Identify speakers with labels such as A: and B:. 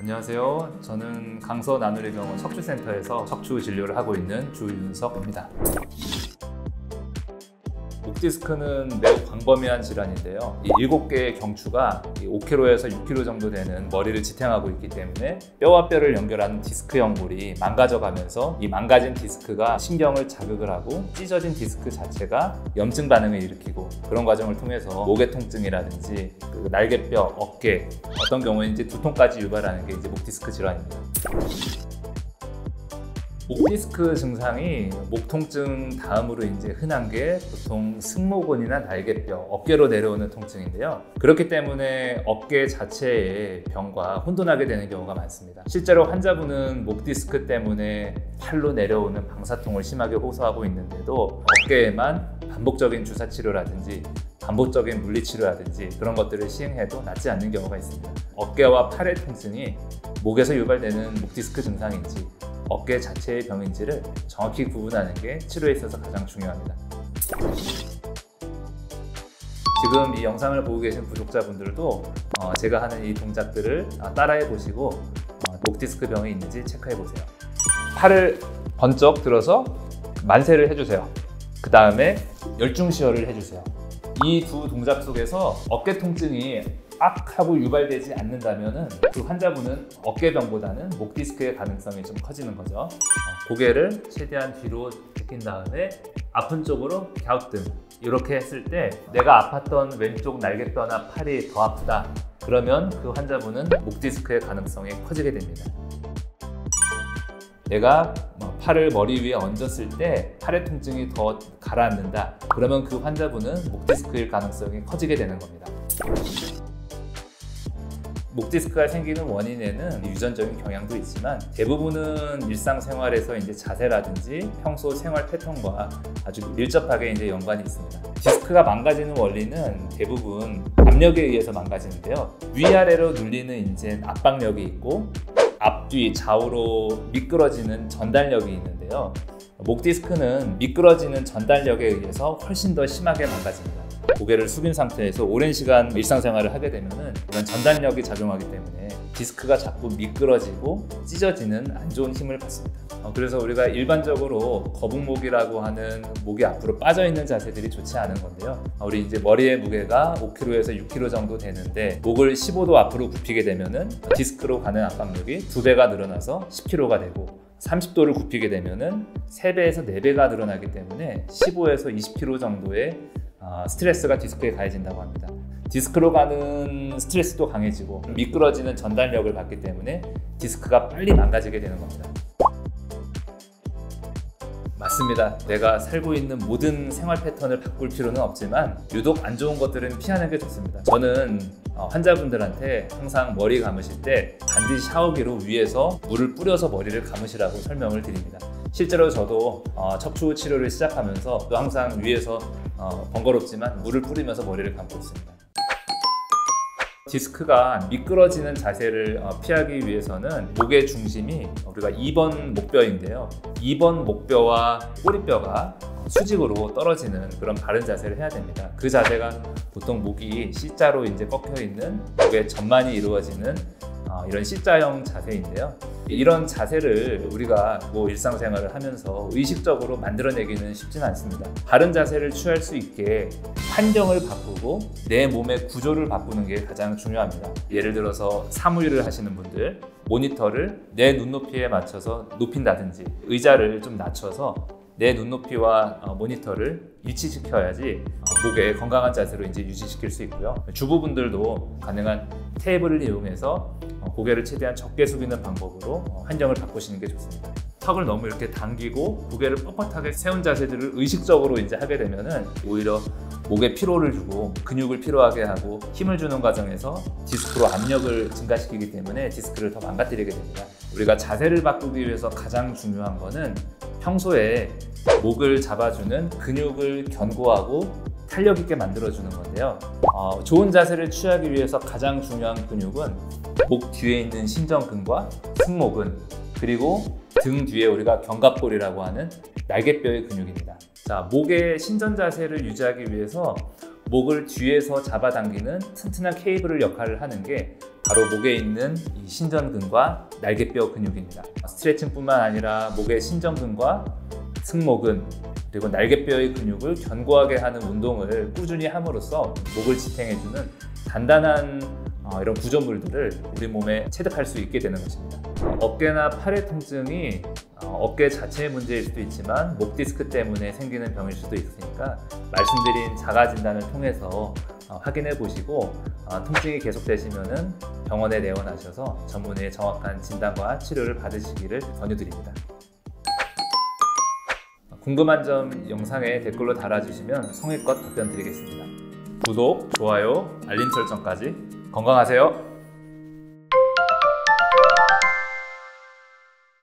A: 안녕하세요. 저는 강서 나누리병원 척추센터에서 척추 진료를 하고 있는 주윤석입니다. 목디스크는 매우 광범위한 질환인데요. 이 7개의 경추가 5kg에서 6kg 정도 되는 머리를 지탱하고 있기 때문에 뼈와 뼈를 연결하는 디스크 연골이 망가져가면서 이 망가진 디스크가 신경을 자극을 하고 찢어진 디스크 자체가 염증 반응을 일으키고, 그런 과정을 통해서 목의 통증이라든지 날개뼈, 어깨, 어떤 경우에는 이제 두통까지 유발하는 게 이제 목디스크 질환입니다. 목디스크 증상이 목 통증 다음으로 이제 흔한 게 보통 승모근이나 날개뼈, 어깨로 내려오는 통증인데요. 그렇기 때문에 어깨 자체의 병과 혼돈하게 되는 경우가 많습니다. 실제로 환자분은 목디스크 때문에 팔로 내려오는 방사통을 심하게 호소하고 있는데도 어깨에만 반복적인 주사 치료라든지 반복적인 물리치료라든지 그런 것들을 시행해도 낫지 않는 경우가 있습니다. 어깨와 팔의 통증이 목에서 유발되는 목디스크 증상인지 어깨 자체의 병인지를 정확히 구분하는 게 치료에 있어서 가장 중요합니다. 지금 이 영상을 보고 계신 구독자분들도 제가 하는 이 동작들을 따라해 보시고 목디스크 병이 있는지 체크해 보세요. 팔을 번쩍 들어서 만세를 해주세요. 그 다음에 열중시어를 해주세요. 이 두 동작 속에서 어깨 통증이 악 하고 유발되지 않는다면 그 환자분은 어깨병보다는 목디스크의 가능성이 좀 커지는 거죠. 고개를 최대한 뒤로 제낀 다음에 아픈 쪽으로 갸우뚱, 이렇게 했을 때 내가 아팠던 왼쪽 날개뼈나 팔이 더 아프다, 그러면 그 환자분은 목디스크의 가능성이 커지게 됩니다. 내가 팔을 머리 위에 얹었을 때 팔의 통증이 더 가라앉는다, 그러면 그 환자분은 목디스크일 가능성이 커지게 되는 겁니다. 목디스크가 생기는 원인에는 유전적인 경향도 있지만 대부분은 일상생활에서 이제 자세라든지 평소 생활 패턴과 아주 밀접하게 이제 연관이 있습니다. 디스크가 망가지는 원리는 대부분 압력에 의해서 망가지는데요. 위아래로 눌리는 이제 압박력이 있고 앞뒤 좌우로 미끄러지는 전달력이 있는데요. 목디스크는 미끄러지는 전달력에 의해서 훨씬 더 심하게 망가집니다. 고개를 숙인 상태에서 오랜 시간 일상생활을 하게 되면 이런 전달력이 작용하기 때문에 디스크가 자꾸 미끄러지고 찢어지는 안 좋은 힘을 받습니다. 그래서 우리가 일반적으로 거북목이라고 하는 목이 앞으로 빠져 있는 자세들이 좋지 않은 건데요. 우리 이제 머리의 무게가 5kg에서 6kg 정도 되는데 목을 15도 앞으로 굽히게 되면은 디스크로 가는 압박력이 2배가 늘어나서 10kg가 되고, 30도를 굽히게 되면은 3배에서 4배가 늘어나기 때문에 15에서 20kg 정도의 스트레스가 디스크에 가해진다고 합니다. 디스크로 가는 스트레스도 강해지고 미끄러지는 전달력을 받기 때문에 디스크가 빨리 망가지게 되는 겁니다. 맞습니다. 내가 살고 있는 모든 생활 패턴을 바꿀 필요는 없지만 유독 안 좋은 것들은 피하는 게 좋습니다. 저는 환자분들한테 항상 머리 감으실 때 반드시 샤워기로 위에서 물을 뿌려서 머리를 감으시라고 설명을 드립니다. 실제로 저도 척추 치료를 시작하면서 또 항상 위에서 번거롭지만 물을 뿌리면서 머리를 감고 있습니다. 디스크가 미끄러지는 자세를 피하기 위해서는 목의 중심이 우리가 2번 목뼈인데요. 2번 목뼈와 꼬리뼈가 수직으로 떨어지는 그런 바른 자세를 해야 됩니다. 그 자세가 보통 목이 C자로 이제 꺾여 있는 목의 전만이 이루어지는 이런 C자형 자세인데요. 이런 자세를 우리가 일상생활을 하면서 의식적으로 만들어내기는 쉽지는 않습니다. 바른 자세를 취할 수 있게 환경을 바꾸고 내 몸의 구조를 바꾸는 게 가장 중요합니다. 예를 들어서 사무일을 하시는 분들, 모니터를 내 눈높이에 맞춰서 높인다든지 의자를 좀 낮춰서 내 눈높이와 모니터를 일치시켜야지 목의 건강한 자세로 이제 유지시킬 수 있고요. 주부분들도 가능한 테이블을 이용해서 고개를 최대한 적게 숙이는 방법으로 환경을 바꾸시는 게 좋습니다. 턱을 너무 이렇게 당기고 고개를 뻣뻣하게 세운 자세들을 의식적으로 이제 하게 되면은 오히려 목에 피로를 주고 근육을 피로하게 하고 힘을 주는 과정에서 디스크로 압력을 증가시키기 때문에 디스크를 더 망가뜨리게 됩니다. 우리가 자세를 바꾸기 위해서 가장 중요한 거는 평소에 목을 잡아주는 근육을 견고하고 탄력 있게 만들어주는 건데요. 좋은 자세를 취하기 위해서 가장 중요한 근육은 목 뒤에 있는 신전근과 승모근, 그리고 등 뒤에 우리가 견갑골이라고 하는 날개뼈의 근육입니다. 자, 목의 신전 자세를 유지하기 위해서 목을 뒤에서 잡아당기는 튼튼한 케이블을 역할을 하는 게 바로 목에 있는 이 신전근과 날개뼈 근육입니다. 스트레칭뿐만 아니라 목의 신전근과 승모근 그리고 날개뼈의 근육을 견고하게 하는 운동을 꾸준히 함으로써 목을 지탱해주는 단단한 이런 구조물들을 우리 몸에 체득할 수 있게 되는 것입니다. 어깨나 팔의 통증이 어깨 자체의 문제일 수도 있지만 목 디스크 때문에 생기는 병일 수도 있으니까 말씀드린 자가 진단을 통해서 확인해 보시고 통증이 계속되시면은 병원에 내원하셔서 전문의의 정확한 진단과 치료를 받으시기를 권유드립니다. 궁금한 점 영상에 댓글로 달아주시면 성의껏 답변 드리겠습니다. 구독, 좋아요, 알림 설정까지 건강하세요.